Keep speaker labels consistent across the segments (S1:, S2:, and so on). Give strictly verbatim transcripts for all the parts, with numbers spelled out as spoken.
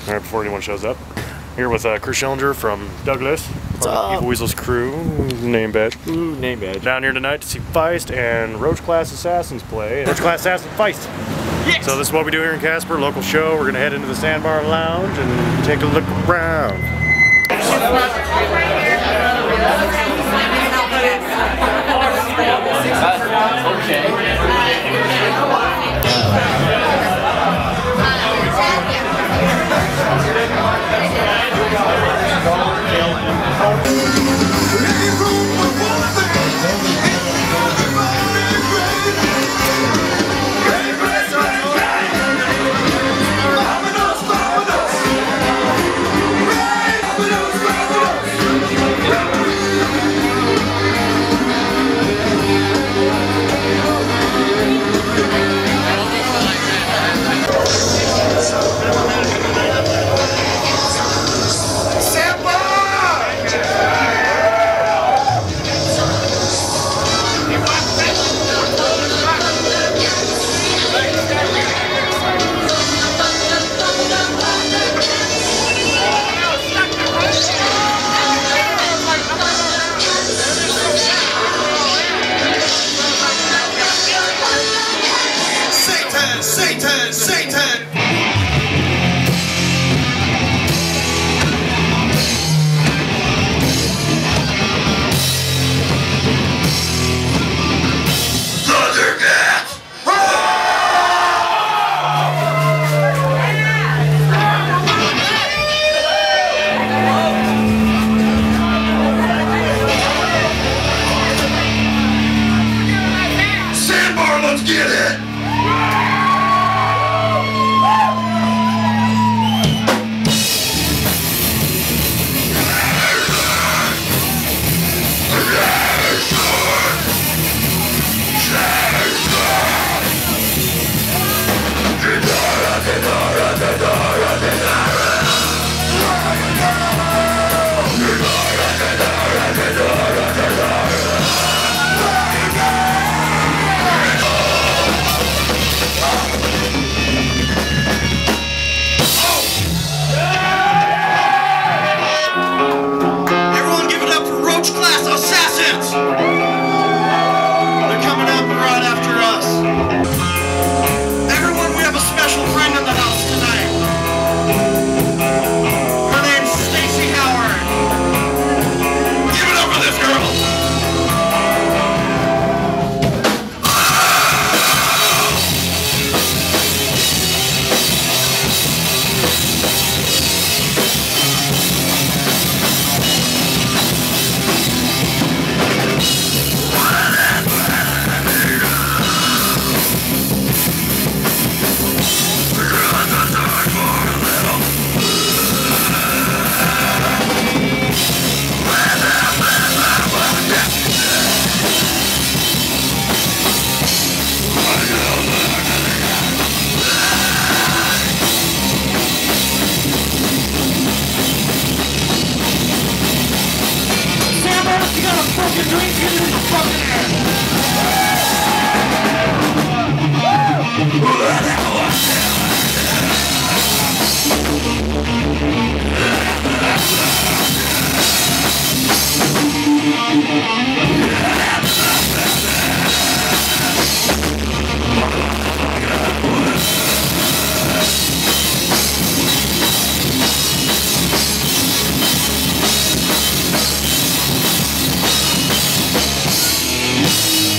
S1: right before anyone shows up. Here with uh, Chris Schillinger from Douglas.
S2: What's up?
S1: Evil Weasel's crew. Name badge.
S2: Ooh, name badge.
S1: Down here tonight to see Feist and Roach Class Assassins play. Roach Class Assassin Feist.
S2: Yes!
S1: So this is what we do here in Casper, local show. We're gonna head into the Sandbar Lounge and take a look around.
S3: Satan! Satan! Sandbar, let's get it! Everyone give it up for Roach Class Assassins! They're coming up right after us. Everyone, we have a special friend in the house tonight. Her name's Stacy Howard. Give it up for this girl! You got a fucking drink in the fucking air.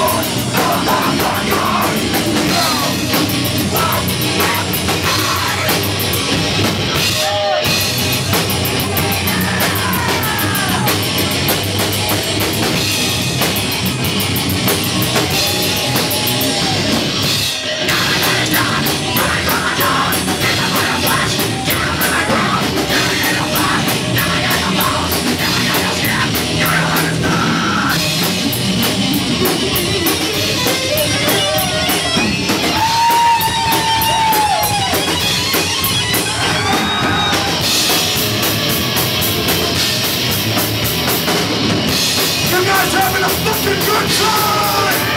S3: You guys having a fucking good time?